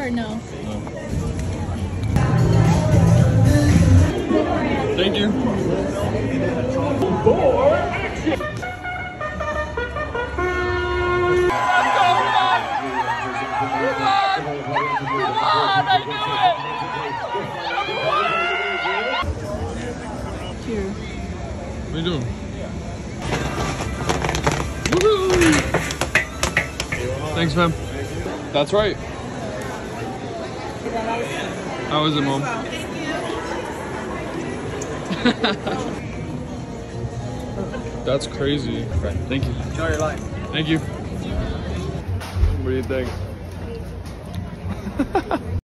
or no? No. Thank you. Here. What are you doing? Woohoo! Thanks, man. That's right. How is it, Mom? That's crazy. Thank you. Enjoy your life. Thank you. What do you think?